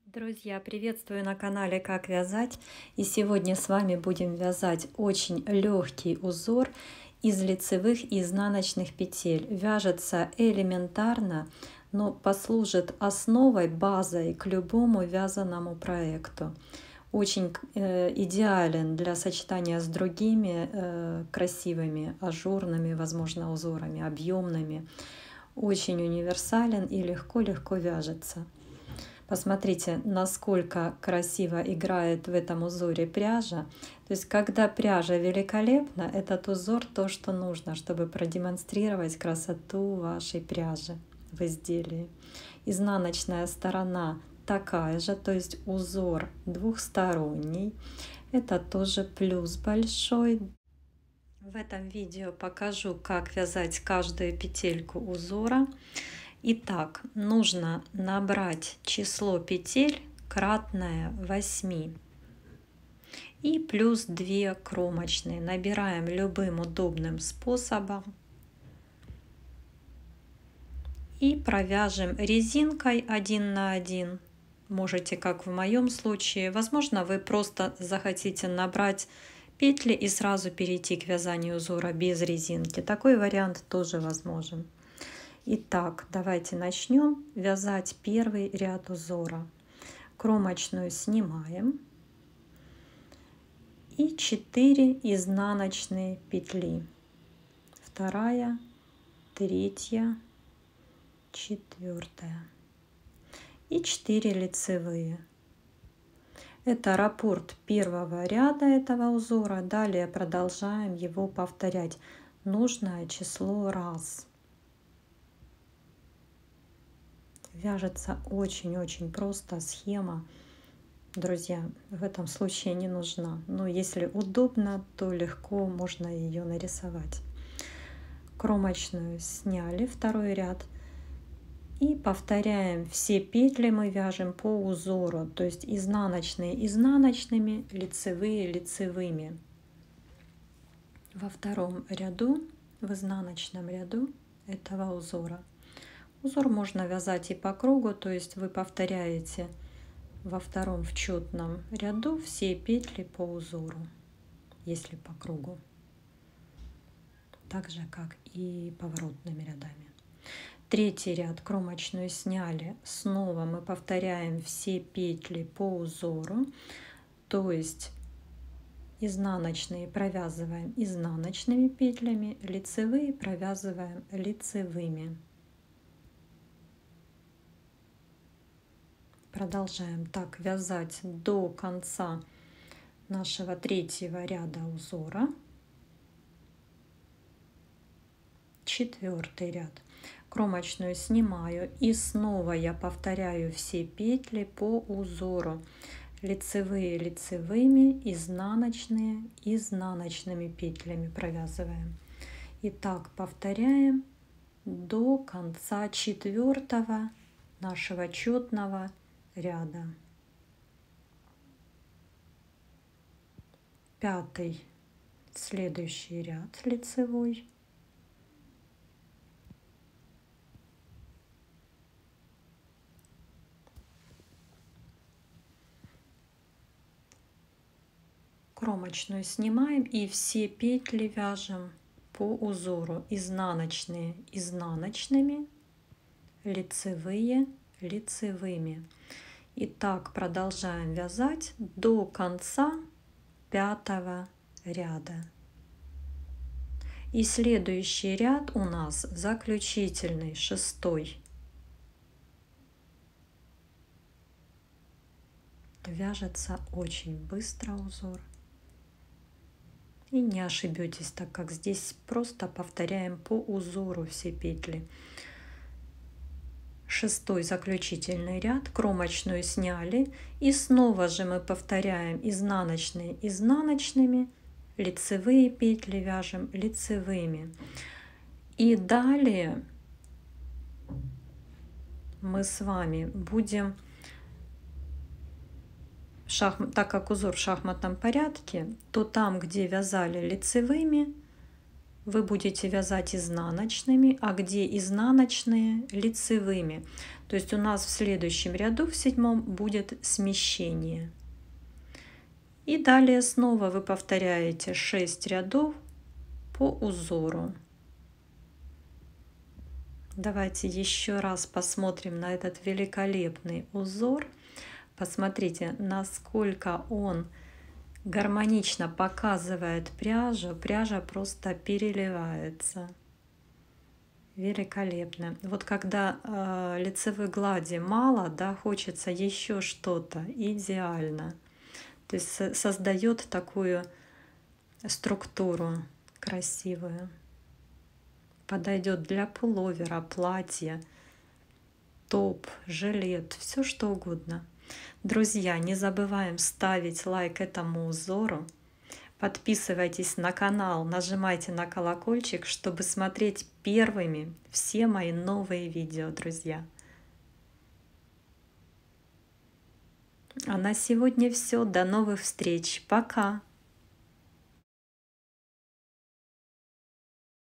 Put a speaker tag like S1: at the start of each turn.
S1: Друзья, приветствую на канале Как вязать. И сегодня с вами будем вязать очень легкий узор из лицевых и изнаночных петель. Вяжется элементарно, но послужит основой, базой к любому вязаному проекту. Очень идеален для сочетания с другими красивыми ажурными, возможно, узорами, объемными. Очень универсален и легко-легко вяжется. Посмотрите, насколько красиво играет в этом узоре пряжа. То есть, когда пряжа великолепна, этот узор то, что нужно, чтобы продемонстрировать красоту вашей пряжи в изделии. Изнаночная сторона такая же, то есть узор двухсторонний. Это тоже плюс большой. В этом видео покажу, как вязать каждую петельку узора. Итак, нужно набрать число петель кратное 8 и плюс 2 кромочные. Набираем любым удобным способом и провяжем резинкой 1 на 1. Можете, как в моем случае, возможно, вы просто захотите набрать петли и сразу перейти к вязанию узора без резинки. Такой вариант тоже возможен. Итак, давайте начнем вязать первый ряд узора. Кромочную снимаем и 4 изнаночные петли. Вторая, третья, четвертая и 4 лицевые. Это раппорт первого ряда этого узора. Далее продолжаем его повторять. Нужное число раз. Вяжется очень-очень просто, схема, друзья, в этом случае не нужна. Но если удобно, то легко можно ее нарисовать. Кромочную сняли, второй ряд. И повторяем все петли, мы вяжем по узору, то есть изнаночные изнаночными, лицевые лицевыми. Во втором ряду, в изнаночном ряду этого узора. Узор можно вязать и по кругу, то есть вы повторяете во втором в четном ряду все петли по узору, если по кругу, так же как и поворотными рядами. Третий ряд, кромочную сняли, снова мы повторяем все петли по узору, то есть изнаночные провязываем изнаночными петлями, лицевые провязываем лицевыми. Продолжаем так вязать до конца нашего третьего ряда узора. Четвертый ряд. Кромочную снимаю и снова я повторяю все петли по узору. Лицевые лицевыми, изнаночные изнаночными петлями провязываем. И так повторяем до конца четвертого нашего четного ряда. Пятый, следующий ряд лицевой. Кромочную снимаем и все петли вяжем по узору. Изнаночные изнаночными, лицевые лицевыми. И так продолжаем вязать до конца пятого ряда. И следующий ряд у нас заключительный, шестой. Вяжется очень быстро узор. И не ошибетесь, так как здесь просто повторяем по узору все петли. Шестой заключительный ряд, кромочную сняли и снова же мы повторяем изнаночные изнаночными, лицевые петли вяжем лицевыми. И далее мы с вами будем, так как узор в шахматном порядке, то там, где вязали лицевыми, вы будете вязать изнаночными, а где изнаночные — лицевыми. То есть у нас в следующем ряду, в 7-м, будет смещение. И далее снова вы повторяете 6 рядов по узору. Давайте еще раз посмотрим на этот великолепный узор. Посмотрите, насколько он гармонично показывает пряжу. Пряжа просто переливается. Великолепно. Вот когда лицевой глади мало, да, хочется еще что-то, идеально. То есть создает такую структуру красивую. Подойдет для пуловера, платья, топ, жилет, все что угодно. Друзья, не забываем ставить лайк этому узору. Подписывайтесь на канал, нажимайте на колокольчик, чтобы смотреть первыми все мои новые видео, друзья. А на сегодня все. До новых встреч. Пока!